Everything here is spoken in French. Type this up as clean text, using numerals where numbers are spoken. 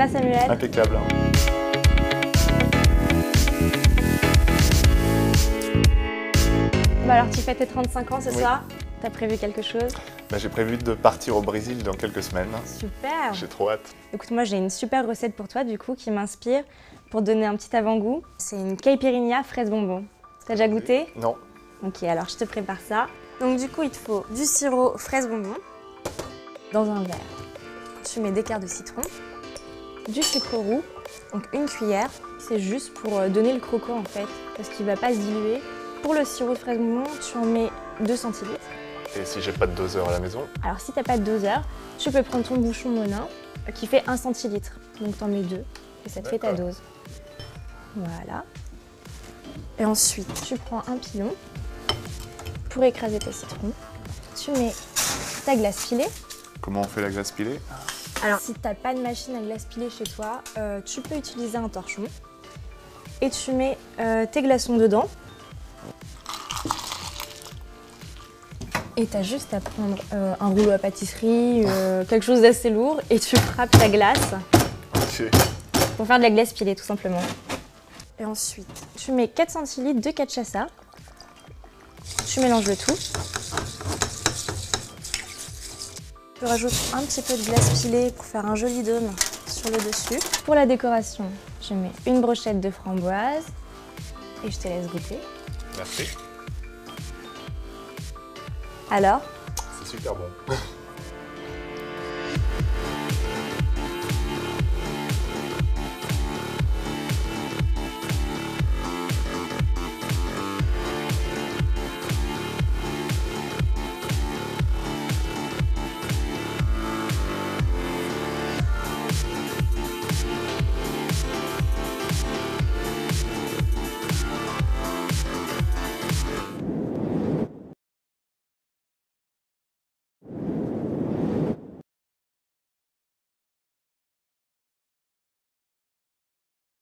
va Samuel? Impeccable. Bah alors tu fais tes 35 ans ce Oui. soir? T'as prévu quelque chose? J'ai prévu de partir au Brésil dans quelques semaines. Super! J'ai trop hâte. Écoute, moi j'ai une super recette pour toi du coup qui m'inspire pour te donner un petit avant-goût. C'est une caipirinha fraise bonbon. T'as déjà goûté? Non. Ok, alors je te prépare ça. Donc du coup il te faut du sirop fraise bonbon dans un verre. Tu mets des quarts de citron, du sucre roux, donc une cuillère. C'est juste pour donner le croquant en fait, parce qu'il va pas se diluer. Pour le sirop de fraise bonbon, tu en mets 2 centilitres. Et si j'ai pas de doseur à la maison? Alors si t'as pas de doseur, tu peux prendre ton bouchon Monin qui fait 1 centilitre. Donc t'en mets 2 et ça te fait ta dose. Voilà. Et ensuite, tu prends un pilon pour écraser tes citrons. Tu mets ta glace pilée. Comment on fait la glace pilée? Alors si t'as pas de machine à glace pilée chez toi, tu peux utiliser un torchon. Et tu mets tes glaçons dedans. Et t'as juste à prendre un rouleau à pâtisserie, quelque chose d'assez lourd, et tu frappes ta glace Ok. pour faire de la glace pilée tout simplement. Et ensuite, tu mets 4 centilitres de cachaça, tu mélanges le tout. Tu rajoutes un petit peu de glace pilée pour faire un joli dôme sur le dessus. Pour la décoration, je mets une brochette de framboise et je te laisse goûter. Merci. Alors? C'est super bon.